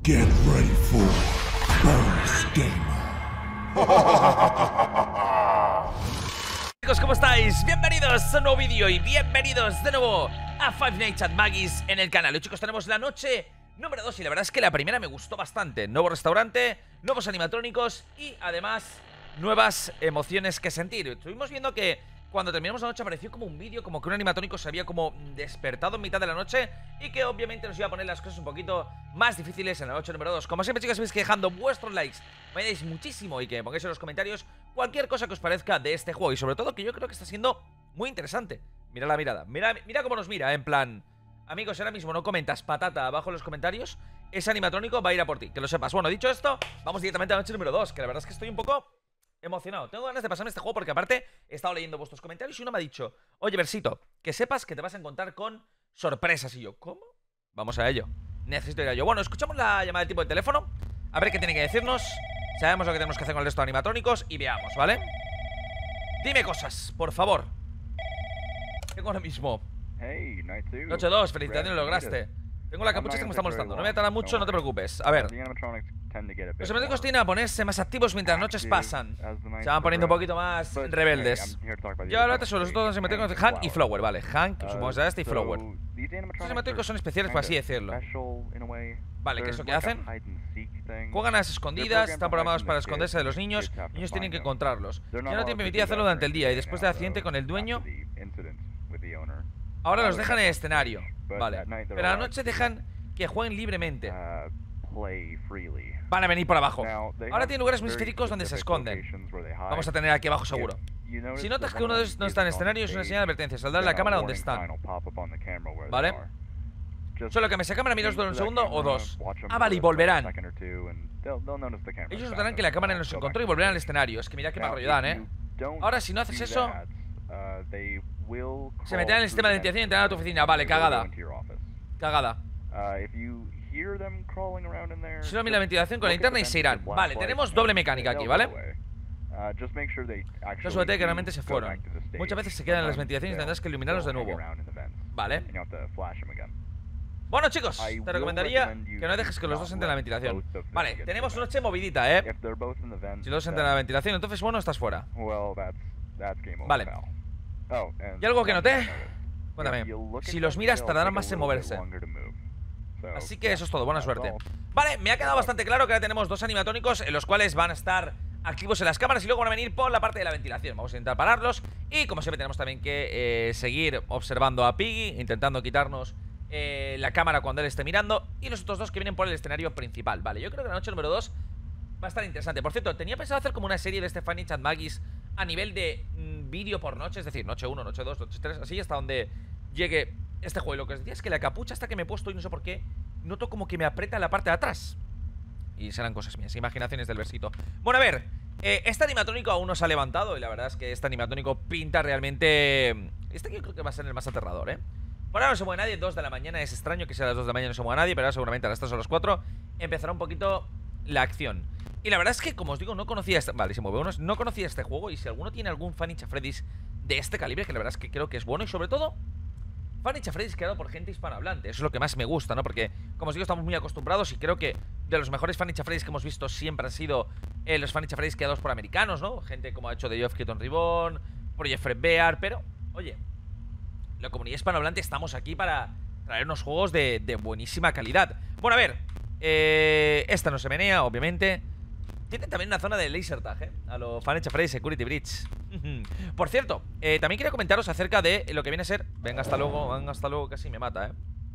Get ready for Boss Gamer. Chicos, ¿cómo estáis? Bienvenidos a un nuevo vídeo y bienvenidos de nuevo a Five Nights at Maggie's en el canal. Hoy, chicos, tenemos la noche número 2 y la verdad es que la primera me gustó bastante. Nuevo restaurante, nuevos animatrónicos y además nuevas emociones que sentir. Estuvimos viendo que cuando terminamos la noche apareció como un vídeo, como que un animatrónico se había como despertado en mitad de la noche y que obviamente nos iba a poner las cosas un poquito más difíciles en la noche número 2. Como siempre, chicos, sabéis que dejando vuestros likes me ayudáis muchísimo y que pongáis en los comentarios cualquier cosa que os parezca de este juego y sobre todo que yo creo que está siendo muy interesante. Mira la mirada, mira cómo nos mira, en plan, amigos, ahora mismo no comentas patata abajo en los comentarios, ese animatrónico va a ir a por ti, que lo sepas. Bueno, dicho esto, vamos directamente a la noche número 2, que la verdad es que estoy un poco emocionado. Tengo ganas de pasarme este juego porque aparte he estado leyendo vuestros comentarios y uno me ha dicho: oye, Versito, que sepas que te vas a encontrar con sorpresas. Y yo, ¿cómo? Vamos a ello. Necesito ir a ello. Bueno, escuchamos la llamada de tipo de teléfono, a ver qué tiene que decirnos. Sabemos lo que tenemos que hacer con el resto de animatrónicos y veamos, ¿vale? Dime cosas, por favor. Tengo ahora mismo Noche 2, felicidades, lo lograste. Tengo la capucha que me está molestando. No me tarda mucho, no te preocupes. A ver, los animatrónicos tienden a ponerse más activos mientras las noches pasan. Se van poniendo un poquito más rebeldes. Yo hablarte sobre los otros animatrónicos de Hank y Flower, vale. Hank, supongo que será este, y Flower. Estos animatrónicos son especiales, por así decirlo. Vale, ¿qué es lo que hacen? Juegan a las escondidas, están programados para esconderse de los niños. Los niños tienen que encontrarlos. Ya no tienen permitido hacerlo durante el día y después del accidente con el dueño, ahora los dejan en el escenario. Vale, pero a la noche dejan que jueguen libremente. Van a venir por abajo. Ahora tienen lugares muy específicos donde se esconden. Vamos a tener aquí abajo seguro. Si notas que uno de ellos no está en el escenario, es una señal de advertencia. Saldrá en la cámara donde están. Vale. Solo que me se cámara, miros un segundo o dos. Ah, vale, y volverán. Ellos notarán que la cámara nos encontró y volverán al escenario. Es que mira qué mal rollo dan, Ahora, si no haces eso, se meterán en el sistema de identificación y entrarán a tu oficina. Vale, cagada. Cagada. Solo mira la ventilación con la linterna y se irán. Vale, tenemos doble mecánica aquí, ¿vale? Yo suerte que realmente se fueron. Muchas veces se quedan en las ventilaciones y tendrás que iluminarlos de nuevo. Vale. Bueno, chicos, te recomendaría que no dejes que los dos entren en la ventilación. Vale, tenemos una noche movidita, Si los dos entran en la ventilación, entonces, bueno, estás fuera. Vale. ¿Y algo que noté? Cuéntame. Si los miras, tardarán más en moverse. Así que eso es todo, buena suerte. Vale, me ha quedado bastante claro que ahora tenemos dos animatrónicos en los cuales van a estar activos en las cámaras y luego van a venir por la parte de la ventilación. Vamos a intentar pararlos. Y como siempre tenemos también que seguir observando a Piggy, intentando quitarnos la cámara cuando él esté mirando. Y los otros dos que vienen por el escenario principal. Vale, yo creo que la noche número 2 va a estar interesante. Por cierto, tenía pensado hacer como una serie de este Five Nights at Maggie's a nivel de vídeo por noche. Es decir, noche 1, noche 2, noche 3, así hasta donde llegue este juego. Y lo que os decía es que la capucha hasta que me he puesto, y no sé por qué, noto como que me aprieta en la parte de atrás. Y serán cosas mías, imaginaciones del Versito. Bueno, a ver, este animatrónico aún no se ha levantado. Y la verdad es que este animatrónico pinta realmente... Este yo creo que va a ser el más aterrador, Por ahora no se mueve nadie, 2 de la mañana. Es extraño que sea a las 2 de la mañana y no se mueva nadie, pero ahora seguramente a las 3 o las 4 empezará un poquito la acción. Y la verdad es que, como os digo, no conocía este... Vale, se mueve uno. No conocía este juego. Y si alguno tiene algún Five Nights at Freddy's de este calibre, que la verdad es que creo que es bueno. Y sobre todo, Five Nights at Freddy's creado por gente hispanohablante. Eso es lo que más me gusta, ¿no? Porque, como os digo, estamos muy acostumbrados y creo que de los mejores Five Nights at Freddy's que hemos visto siempre han sido los Five Nights at Freddy's creados por americanos, ¿no? Gente como ha hecho de Geoff Keaton Reborn, Project Fredbear, pero, oye, la comunidad hispanohablante estamos aquí para traer unos juegos de buenísima calidad. Bueno, a ver, esta no se menea, obviamente. Tienen también una zona de laser tag, a los Five Nights at Freddy's Security Breach. Por cierto, también quería comentaros acerca de lo que viene a ser... Venga, hasta luego, casi me mata,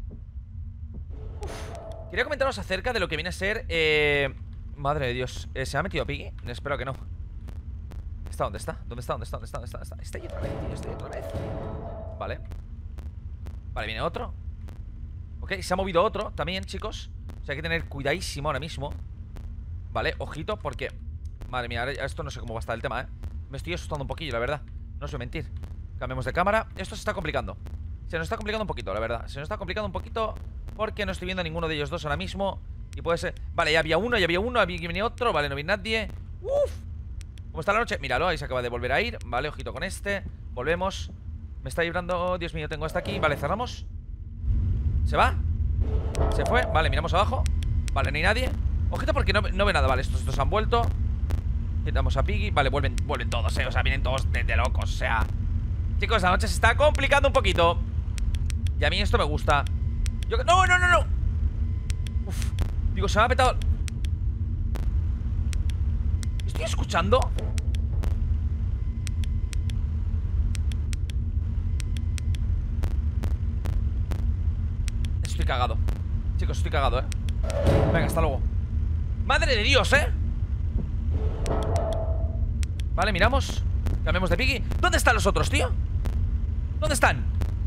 Quería comentaros acerca de lo que viene a ser... Madre de Dios, ¿se ha metido Piggy? Espero que no. ¿Dónde está? Está ahí otra vez, tío, está ahí otra vez. Vale. Vale, viene otro. Ok, se ha movido otro también, chicos. O sea, hay que tener cuidadísimo ahora mismo. Vale, ojito, porque... Madre mía, ahora esto no sé cómo va a estar el tema, Me estoy asustando un poquillo, la verdad. No os voy a mentir. Cambiamos de cámara. Esto se está complicando. Se nos está complicando un poquito, la verdad. Se nos está complicando un poquito porque no estoy viendo a ninguno de ellos dos ahora mismo. Y puede ser... Vale, ya había uno, aquí viene otro. Vale, no vi nadie. ¡Uf! ¿Cómo está la noche? Míralo, ahí se acaba de volver a ir. Vale, ojito con este. Volvemos. Me está librando... Oh, Dios mío, tengo hasta aquí. Vale, cerramos. ¿Se va? Se fue. Vale, miramos abajo. Vale, no hay nadie. Ojito porque no ve nada. Vale, estos han vuelto. Quitamos a Piggy. Vale, vuelven todos, o sea, vienen todos de locos. O sea, chicos, la noche se está complicando un poquito. Y a mí esto me gusta. ¡No! Uf, digo, se me ha petado. ¿Estoy escuchando? Estoy cagado. Chicos, estoy cagado, Venga, hasta luego. ¡Madre de Dios, Vale, miramos. Cambiamos de Piggy. ¿Dónde están los otros, tío? ¿Dónde están?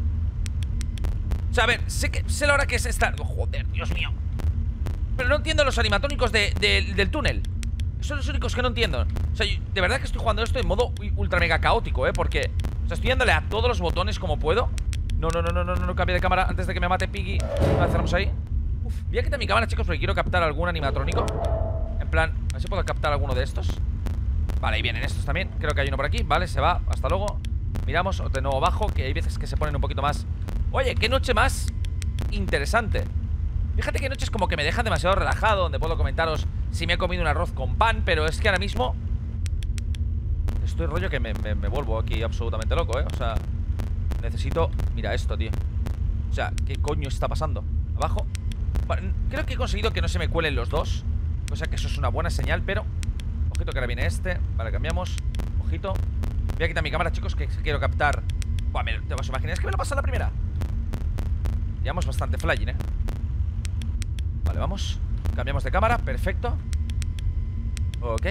O sea, a ver, sé la hora que es esta. Oh, joder, Dios mío. Pero no entiendo los animatrónicos del túnel. Son los únicos que no entiendo. O sea, de verdad que estoy jugando esto en modo ultra mega caótico, porque, o sea, estoy dándole a todos los botones como puedo. No, cambie de cámara antes de que me mate Piggy. Vale, cerramos ahí. Uf, voy a quitar mi cámara, chicos, porque quiero captar algún animatrónico. En plan, a ver si puedo captar alguno de estos. Vale, ahí vienen estos también. Creo que hay uno por aquí. Vale, se va, hasta luego. Miramos, de nuevo abajo, que hay veces que se ponen un poquito más. Oye, qué noche más interesante. Fíjate que noches como que me dejan demasiado relajado, donde puedo comentaros si me he comido un arroz con pan. Pero es que ahora mismo estoy rollo que me vuelvo aquí absolutamente loco, O sea, necesito... Mira esto, tío. O sea, ¿qué coño está pasando? Abajo. Vale, creo que he conseguido que no se me cuelen los dos. O sea que eso es una buena señal, pero... Ojito que ahora viene este. Vale, cambiamos. Ojito. Voy a quitar mi cámara, chicos, que quiero captar. Buah, ¿te vas a imaginar? Es que me lo pasa la primera. Llevamos bastante flying, Vale, vamos. Cambiamos de cámara, perfecto. Ok.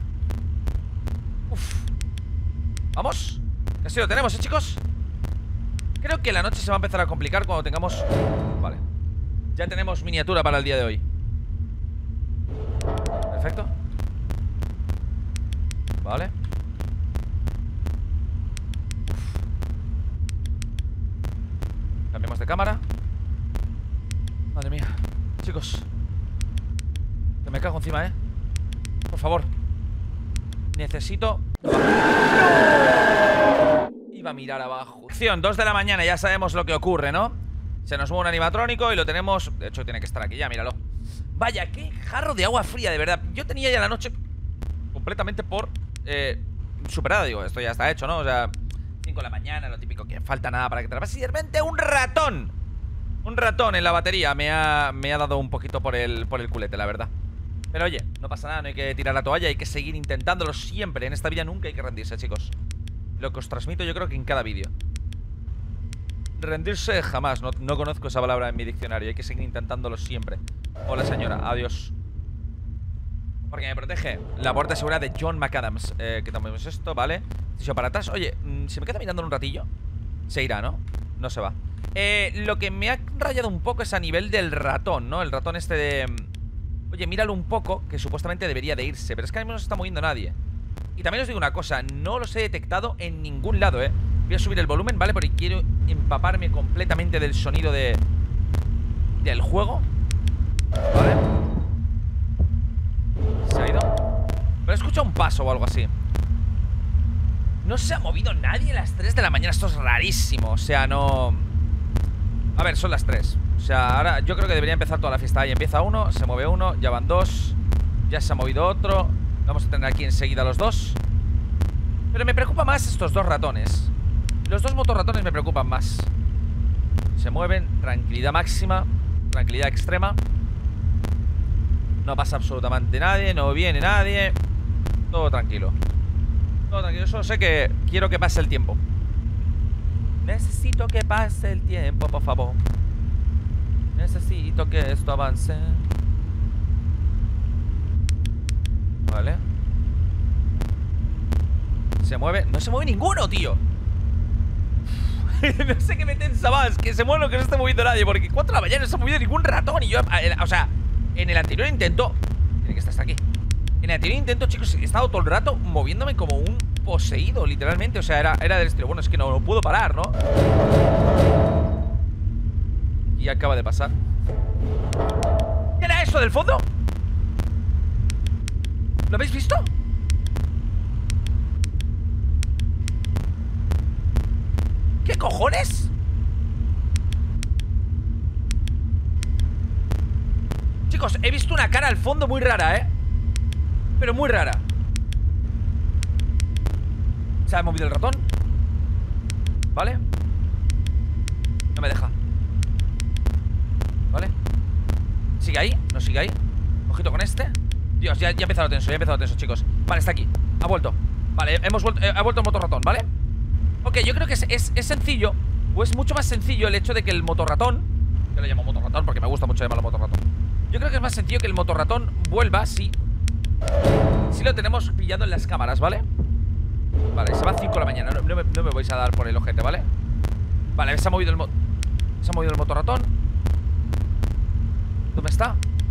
Uf. Vamos. Casi lo tenemos, chicos. Creo que la noche se va a empezar a complicar cuando tengamos... Vale. Ya tenemos miniatura para el día de hoy. Perfecto. Vale. Uf. Cambiamos de cámara. Madre mía. Chicos, que me cago encima, por favor. Necesito... Iba a mirar abajo. 2 de la mañana, ya sabemos lo que ocurre, ¿no? Se nos mueve un animatrónico y lo tenemos... De hecho, tiene que estar aquí ya, míralo. Vaya, qué jarro de agua fría, de verdad. Yo tenía ya la noche completamente por superada, digo, esto ya está hecho, ¿no? O sea, 5 de la mañana, lo típico, que falta nada para que te la pases. Y de repente un ratón en la batería me ha dado un poquito por el culete, la verdad. Pero oye, no pasa nada, no hay que tirar la toalla. Hay que seguir intentándolo siempre. En esta vida nunca hay que rendirse, chicos. Lo que os transmito yo creo que en cada vídeo. Rendirse jamás, no conozco esa palabra en mi diccionario. Hay que seguir intentándolo siempre. Hola señora, adiós. Porque me protege la puerta segura de John McAdams. Quitamos esto, vale. Si para atrás, oye, si me queda mirando un ratillo, se irá, ¿no? No se va. Lo que me ha rayado un poco es a nivel del ratón, ¿no? El ratón este de... Oye, míralo un poco, que supuestamente debería de irse. Pero es que a mí no se está moviendo nadie. Y también os digo una cosa, no los he detectado en ningún lado, Voy a subir el volumen, ¿vale? Porque quiero empaparme completamente del sonido del juego. ¿Vale? Se ha ido. Pero he escuchado un paso o algo así. No se ha movido nadie a las 3 de la mañana. Esto es rarísimo, o sea, no... A ver, son las 3. O sea, ahora yo creo que debería empezar toda la fiesta. Ahí empieza uno, se mueve uno, ya van dos. Ya se ha movido otro. Vamos a tener aquí enseguida los dos. Pero me preocupa más estos dos ratones. Los dos motorratones me preocupan más. Se mueven, tranquilidad máxima, tranquilidad extrema. No pasa absolutamente nadie, no viene nadie. Todo tranquilo. Todo tranquilo, solo sé que quiero que pase el tiempo. Necesito que pase el tiempo, por favor. Necesito que esto avance. Vale. Se mueve, no se mueve ninguno, tío. No sé qué me tensa más, que se mueva o que no esté moviendo nadie. Porque 4 de la mañana no se ha movido ningún ratón. Y yo, o sea, en el anterior intento... Tiene que estar hasta aquí. En el anterior intento, chicos, he estado todo el rato moviéndome como un poseído, literalmente. O sea, era del estilo, bueno, es que no puedo parar, ¿no? Y acaba de pasar. ¿Qué era eso del fondo? ¿Lo habéis visto? ¿Qué cojones? Chicos, he visto una cara al fondo muy rara, pero muy rara. Se ha movido el ratón. ¿Vale? No me deja. ¿Vale? ¿Sigue ahí? ¿No sigue ahí? Ojito con este. Dios, ya ha empezado tenso, chicos. Vale, está aquí. Ha vuelto. Vale, ha vuelto el motorratón, ¿vale? Ok, yo creo que es sencillo. O es mucho más sencillo el hecho de que el motorratón, yo le llamo motorratón porque me gusta mucho llamarlo motorratón. Yo creo que es más sencillo que el motorratón vuelva si lo tenemos pillado en las cámaras, ¿vale? Vale, se va a 5 de la mañana. No me vais a dar por el ojete, ¿vale? Vale, se ha movido el motorratón. ¿Dónde está?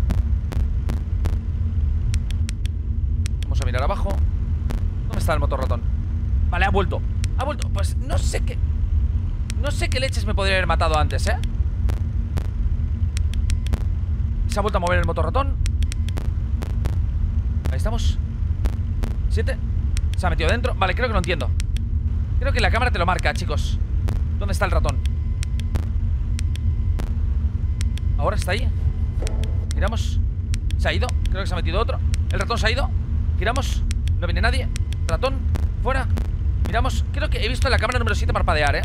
Vamos a mirar abajo. ¿Dónde está el motorratón? Vale, ha vuelto. Ha vuelto. Pues no sé qué leches me podría haber matado antes, Se ha vuelto a mover el motorratón. Ahí estamos. 7. Se ha metido dentro. Vale, creo que lo entiendo. Creo que la cámara te lo marca, chicos. ¿Dónde está el ratón? Ahora está ahí. Giramos. Se ha ido. Creo que se ha metido otro. El ratón se ha ido. Giramos. No viene nadie. Ratón. Fuera. Miramos. Creo que he visto la cámara número 7 parpadear,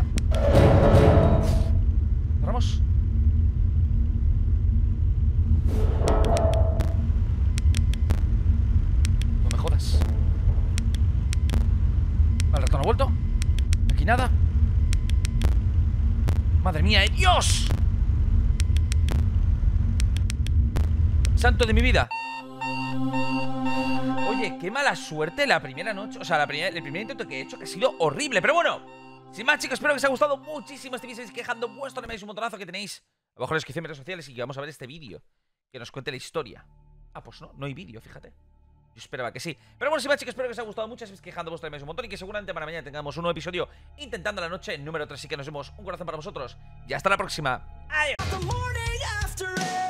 Cerramos. No me jodas. Vale, el ratón ha vuelto. Aquí nada. Madre mía, Dios. Santo de mi vida. Oye, qué mala suerte la primera noche. O sea, el primer intento que he hecho, que ha sido horrible. Pero bueno, sin más, chicos, espero que os haya gustado muchísimo. Estéis quejando vuestro, le un montonazo que tenéis abajo en la descripción de redes sociales. Y que vamos a ver este vídeo que nos cuente la historia. Ah, pues no hay vídeo, fíjate. Yo esperaba que sí. Pero bueno, sin más, chicos, espero que os haya gustado mucho. Estéis quejando vuestro, le un montón. Y que seguramente para mañana tengamos un nuevo episodio intentando la noche número 3. Así que nos vemos. Un corazón para vosotros. Y hasta la próxima. Adiós.